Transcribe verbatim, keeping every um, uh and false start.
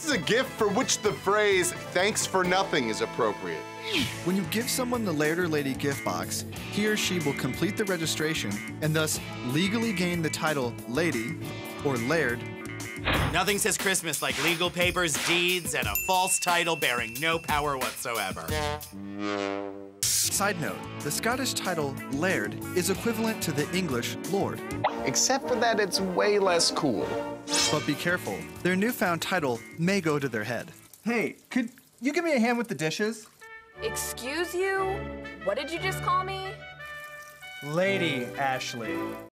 is a gift for which the phrase, thanks for nothing, is appropriate. When you give someone the Laird or Lady gift box, he or she will complete the registration and thus legally gain the title Lady or Laird. Nothing says Christmas like legal papers, deeds, and a false title bearing no power whatsoever. Side note, the Scottish title Laird is equivalent to the English Lord. Except for that it's way less cool. But be careful, their newfound title may go to their head. Hey, could you give me a hand with the dishes? Excuse you? What did you just call me? Lady Ashley.